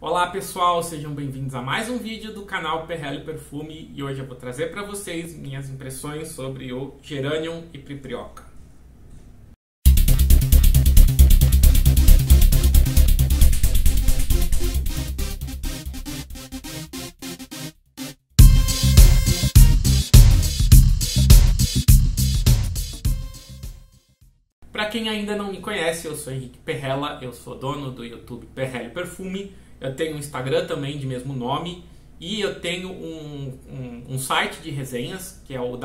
Olá pessoal, sejam bem-vindos a mais um vídeo do canal Perrelli Perfume e hoje eu vou trazer para vocês minhas impressões sobre o Geranium e Priprioca. Para quem ainda não me conhece, eu sou Henrique Perrella, eu sou dono do YouTube Perrelli Perfume. Eu tenho um Instagram também de mesmo nome e eu tenho um site de resenhas que é o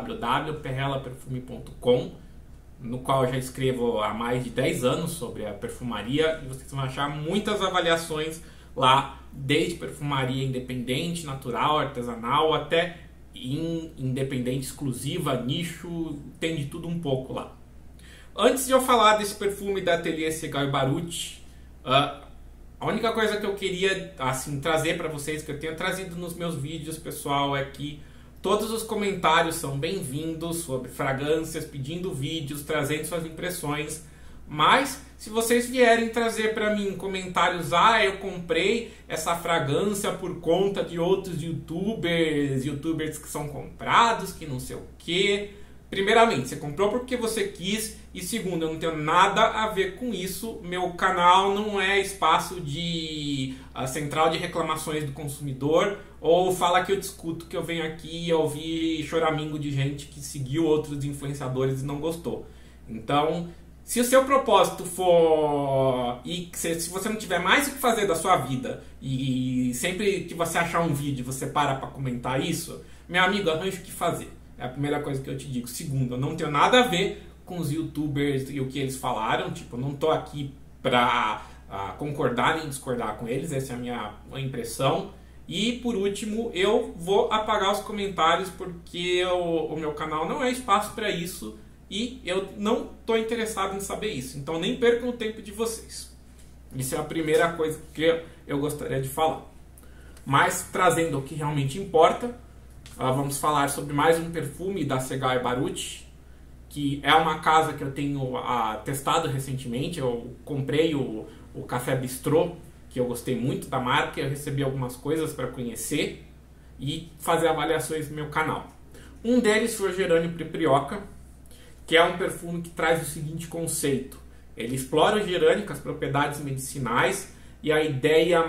www.perrellaperfume.com, no qual eu já escrevo há mais de 10 anos sobre a perfumaria e vocês vão achar muitas avaliações lá, desde perfumaria independente, natural, artesanal, até independente, exclusiva, nicho, tem de tudo um pouco lá. Antes de eu falar desse perfume da Atelier Segal & Baruch, a única coisa que eu queria trazer para vocês, que eu tenho trazido nos meus vídeos, pessoal, é que todos os comentários são bem-vindos sobre fragrâncias, pedindo vídeos, trazendo suas impressões. Mas se vocês vierem trazer para mim comentários, eu comprei essa fragrância por conta de outros youtubers que são comprados, que não sei o que. Primeiramente, você comprou porque você quis, e segundo, eu não tenho nada a ver com isso. Meu canal não é espaço de central de reclamações do consumidor, ou fala que eu discuto, que eu venho aqui e ouvir choramingo de gente que seguiu outros influenciadores e não gostou. Então, se o seu propósito for, e se você não tiver mais o que fazer da sua vida, e sempre que você achar um vídeo você para comentar isso, meu amigo, arranje o que fazer. É a primeira coisa que eu te digo. Segundo, eu não tenho nada a ver com os youtubers e o que eles falaram. Tipo, eu não tô aqui pra concordar nem discordar com eles. Essa é a minha impressão. E por último, eu vou apagar os comentários porque o meu canal não é espaço para isso. E eu não tô interessado em saber isso. Então nem percam o tempo de vocês. Isso é a primeira coisa que eu gostaria de falar. Mas trazendo o que realmente importa, vamos falar sobre mais um perfume da Segal & Baruch, que é uma casa que eu tenho testado recentemente. Eu comprei o Café Bistrô, que eu gostei muito da marca, eu recebi algumas coisas para conhecer e fazer avaliações no meu canal. Um deles foi o Geranium Priprioca, que é um perfume que traz o seguinte conceito. Ele explora o gerânio com as propriedades medicinais e a ideia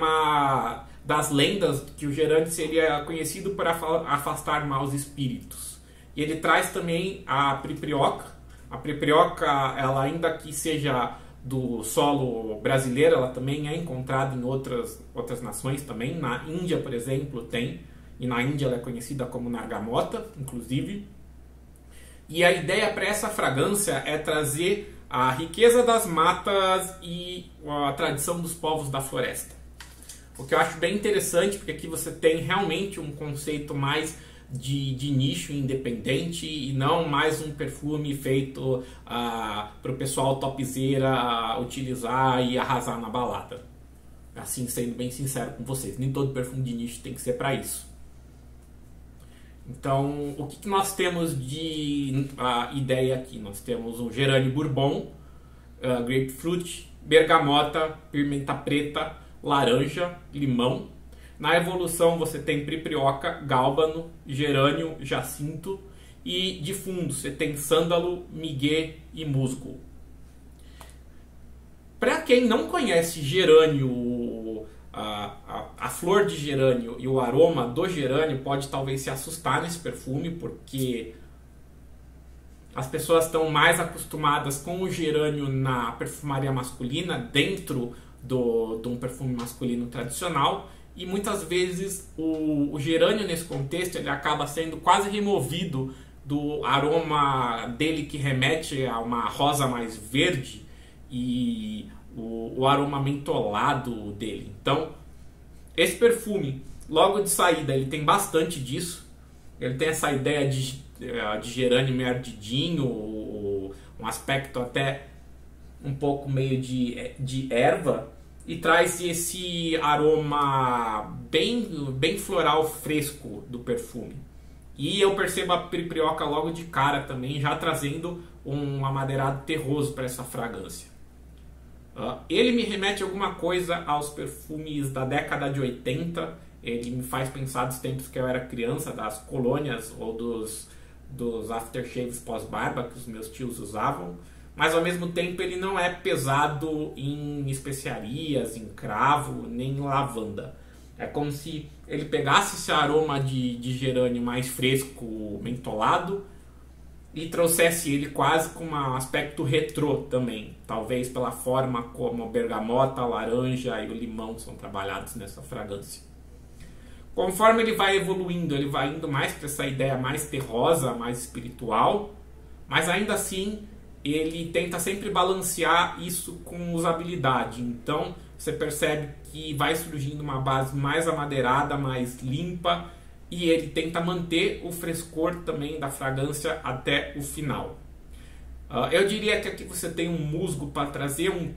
das lendas que o gerânio seria conhecido por afastar maus espíritos. E ele traz também a Priprioca. A Priprioca, ela ainda que seja do solo brasileiro, ela também é encontrada em outras nações também. Na Índia, por exemplo, tem. E na Índia ela é conhecida como Nargamota, inclusive. E a ideia para essa fragrância é trazer a riqueza das matas e a tradição dos povos da floresta. O que eu acho bem interessante, porque aqui você tem realmente um conceito mais de nicho independente e não mais um perfume feito para o pessoal topzera utilizar e arrasar na balada. Assim, sendo bem sincero com vocês, nem todo perfume de nicho tem que ser para isso. Então, o que nós temos de ideia aqui? Nós temos um gerânio bourbon, grapefruit, bergamota, pimenta preta, laranja, limão. Na evolução você tem priprioca, gálbano, gerânio, jacinto. E de fundo você tem sândalo, miguê e musgo. Para quem não conhece gerânio, a flor de gerânio e o aroma do gerânio, pode talvez se assustar nesse perfume, porque as pessoas estão mais acostumadas com o gerânio na perfumaria masculina, dentro de um perfume masculino tradicional, e muitas vezes o gerânio nesse contexto ele acaba sendo quase removido do aroma dele, que remete a uma rosa mais verde, e o aroma mentolado dele. Então esse perfume, logo de saída, ele tem bastante disso. Ele tem essa ideia de gerânio meio ardidinho, um aspecto até um pouco meio de erva, e traz esse aroma bem floral fresco do perfume. E eu percebo a priprioca logo de cara também, já trazendo um amadeirado terroso para essa fragrância. Ele me remete alguma coisa aos perfumes da década de 80. Ele me faz pensar dos tempos que eu era criança, das colônias ou dos aftershaves pós-barba que os meus tios usavam. Mas ao mesmo tempo ele não é pesado em especiarias, em cravo, nem em lavanda. É como se ele pegasse esse aroma de gerânio mais fresco, mentolado, e trouxesse ele quase com um aspecto retrô também. Talvez pela forma como a bergamota, a laranja e o limão são trabalhados nessa fragrância. Conforme ele vai evoluindo, ele vai indo mais para essa ideia mais terrosa, mais espiritual, mas ainda assim ele tenta sempre balancear isso com usabilidade. Então você percebe que vai surgindo uma base mais amadeirada, mais limpa, e ele tenta manter o frescor também da fragrância até o final. Eu diria que aqui você tem um musgo para trazer um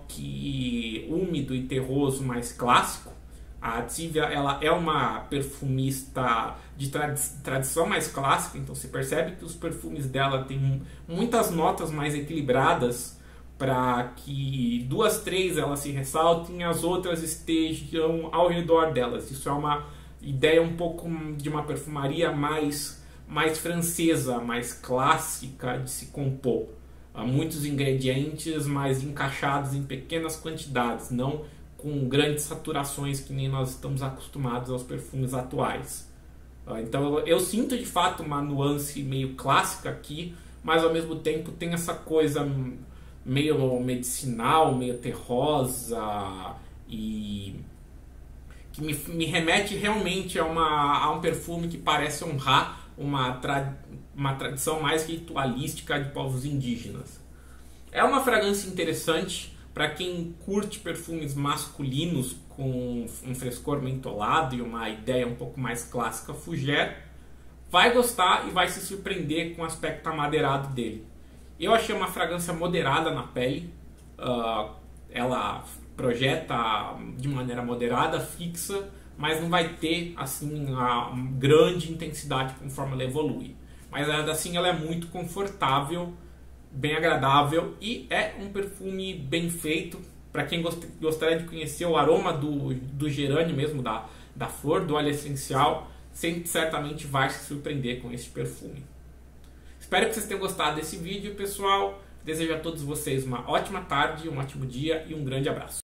toque úmido e terroso mais clássico. A Tivia, ela é uma perfumista de tradição mais clássica, então você percebe que os perfumes dela têm muitas notas mais equilibradas para que 2, 3 elas se ressaltem e as outras estejam ao redor delas. Isso é uma ideia um pouco de uma perfumaria mais francesa, mais clássica de se compor. Há muitos ingredientes, mas encaixados em pequenas quantidades, não com grandes saturações que nem nós estamos acostumados aos perfumes atuais. Então eu sinto de fato uma nuance meio clássica aqui, mas ao mesmo tempo tem essa coisa meio medicinal, meio terrosa, e que me remete realmente a um perfume que parece honrar uma tradição mais ritualística de povos indígenas. É uma fragrância interessante para quem curte perfumes masculinos com um frescor mentolado e uma ideia um pouco mais clássica fougère. Vai gostar e vai se surpreender com o aspecto amadeirado dele. Eu achei uma fragrância moderada na pele. Ela projeta de maneira moderada, fixa, mas não vai ter assim uma grande intensidade conforme ela evolui. Mas assim ela é muito confortável, bem agradável, e é um perfume bem feito. Para quem gostaria de conhecer o aroma do gerânio mesmo, da flor, do óleo essencial, certamente vai se surpreender com esse perfume. Espero que vocês tenham gostado desse vídeo, pessoal. Desejo a todos vocês uma ótima tarde, um ótimo dia e um grande abraço.